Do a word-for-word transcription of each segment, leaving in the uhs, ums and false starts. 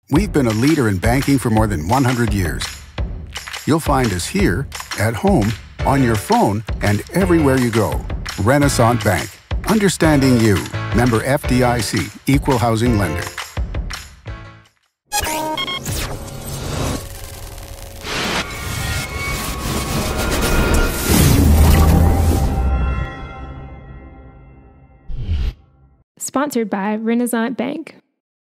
We've been a leader in banking for more than one hundred years. You'll find us here, at home, on your phone, and everywhere you go. Renaissance Bank. Understanding you. Member F D I C. Equal Housing Lender. Sponsored by Renaissance Bank.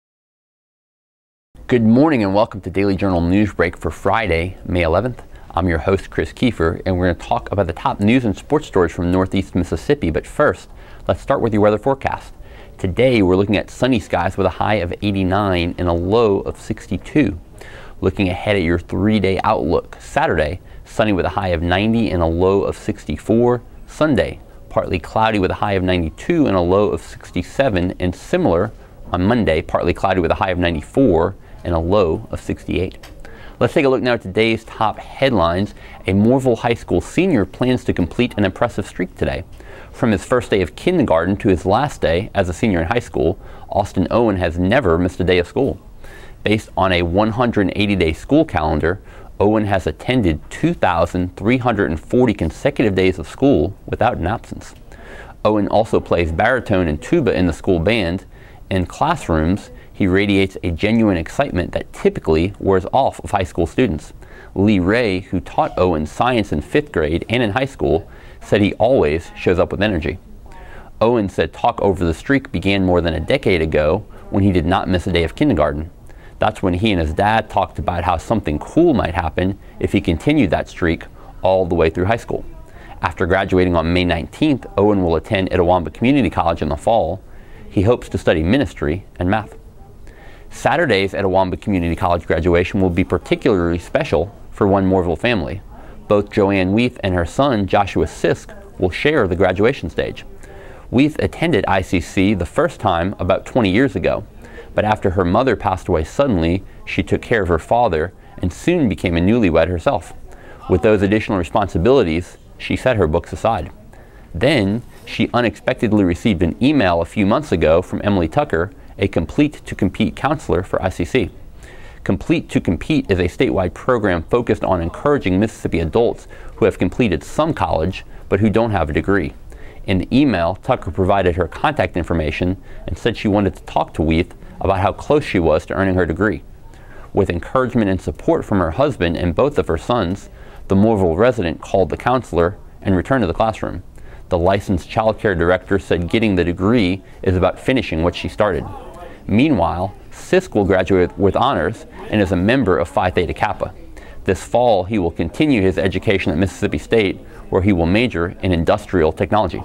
Good morning and welcome to Daily Journal Newsbreak for Friday, May eleventh. I'm your host, Chris Kiefer, and we're going to talk about the top news and sports stories from Northeast Mississippi. But first, let's start with your weather forecast. Today, we're looking at sunny skies with a high of eighty-nine and a low of sixty-two. Looking ahead at your three-day outlook, Saturday, sunny with a high of ninety and a low of sixty-four. Sunday, partly cloudy with a high of ninety-two and a low of sixty-seven. And similar on Monday, partly cloudy with a high of ninety-four and a low of sixty-eight. Let's take a look now at today's top headlines. A Mooreville High School senior plans to complete an impressive streak today. From his first day of kindergarten to his last day as a senior in high school, Austin Owen has never missed a day of school. Based on a one hundred eighty day school calendar, Owen has attended two thousand three hundred forty consecutive days of school without an absence. Owen also plays baritone and tuba in the school band. In classrooms, he radiates a genuine excitement that typically wears off of high school students. Lee Ray, who taught Owen science in fifth grade and in high school, said he always shows up with energy. Owen said talk over the streak began more than a decade ago when he did not miss a day of kindergarten. That's when he and his dad talked about how something cool might happen if he continued that streak all the way through high school. After graduating on May nineteenth, Owen will attend Itawamba Community College in the fall. He hopes to study ministry and math. Saturday's Itawamba Community College graduation will be particularly special for one Mooreville family. Both Joanne Weath and her son, Joshua Sisk, will share the graduation stage. Weath attended I C C the first time about twenty years ago, but after her mother passed away suddenly, she took care of her father and soon became a newlywed herself. With those additional responsibilities, she set her books aside. Then, she unexpectedly received an email a few months ago from Emily Tucker, a Complete to Compete counselor for I C C. Complete to Compete is a statewide program focused on encouraging Mississippi adults who have completed some college but who don't have a degree. In the email, Tucker provided her contact information and said she wanted to talk to Weath about how close she was to earning her degree. With encouragement and support from her husband and both of her sons, the Mooreville resident called the counselor and returned to the classroom. The licensed child care director said getting the degree is about finishing what she started. Meanwhile, Sisk will graduate with honors and is a member of Phi Theta Kappa. This fall, he will continue his education at Mississippi State, where he will major in industrial technology.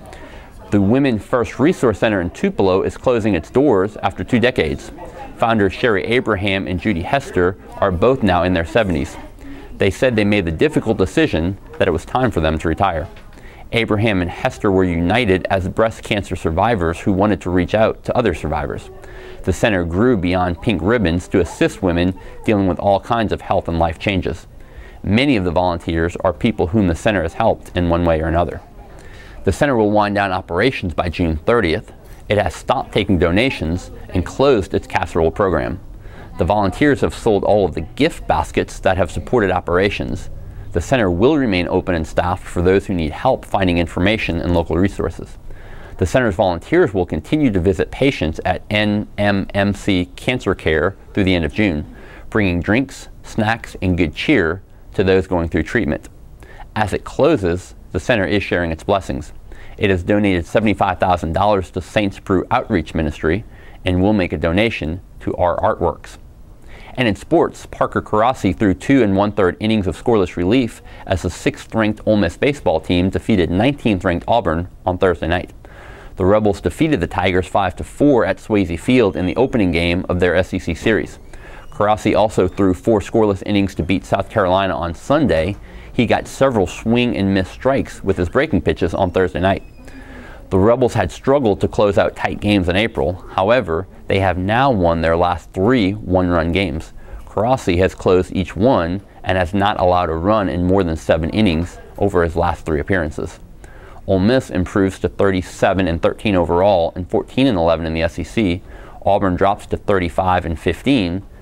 The Women First Resource Center in Tupelo is closing its doors after two decades. Founders Sherry Abraham and Judy Hester are both now in their seventies. They said they made the difficult decision that it was time for them to retire. Abraham and Hester were united as breast cancer survivors who wanted to reach out to other survivors. The center grew beyond pink ribbons to assist women dealing with all kinds of health and life changes. Many of the volunteers are people whom the center has helped in one way or another. The center will wind down operations by June thirtieth. It has stopped taking donations and closed its casserole program. The volunteers have sold all of the gift baskets that have supported operations. The center will remain open and staffed for those who need help finding information and local resources. The center's volunteers will continue to visit patients at N M M C Cancer Care through the end of June, bringing drinks, snacks, and good cheer to those going through treatment. As it closes, the center is sharing its blessings. It has donated seventy-five thousand dollars to Saints Brew Outreach Ministry and will make a donation to our artworks. And in sports, Parker Karasi threw two and one-third innings of scoreless relief as the sixth-ranked Ole Miss baseball team defeated nineteenth-ranked Auburn on Thursday night. The Rebels defeated the Tigers five to four at Swayze Field in the opening game of their S E C series. Karasi also threw four scoreless innings to beat South Carolina on Sunday. He got several swing and miss strikes with his breaking pitches on Thursday night. The Rebels had struggled to close out tight games in April. However, they have now won their last three one-run games. Karasi has closed each one and has not allowed a run in more than seven innings over his last three appearances. Ole Miss improves to thirty-seven and thirteen overall and fourteen and eleven in the S E C. Auburn drops to thirty-five and fifteen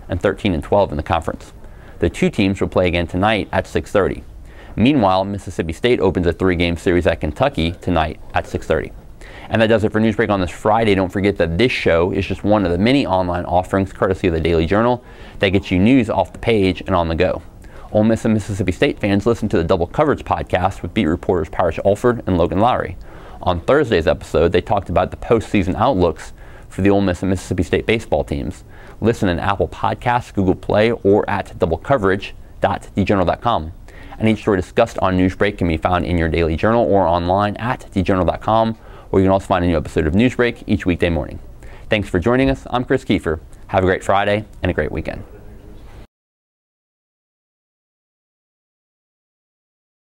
and thirteen and twelve in the conference. The two teams will play again tonight at six thirty. Meanwhile, Mississippi State opens a three-game series at Kentucky tonight at six thirty. And that does it for Newsbreak on this Friday. Don't forget that this show is just one of the many online offerings courtesy of the Daily Journal that gets you news off the page and on the go. Ole Miss and Mississippi State fans listen to the Double Coverage podcast with beat reporters Parrish Alford and Logan Lowry. On Thursday's episode, they talked about the postseason outlooks for the Ole Miss and Mississippi State baseball teams. Listen in Apple Podcasts, Google Play, or at double coverage dot d journal dot com. And each story discussed on Newsbreak can be found in your Daily Journal or online at d journal dot com, where you can also find a new episode of Newsbreak each weekday morning. Thanks for joining us. I'm Chris Kiefer. Have a great Friday and a great weekend.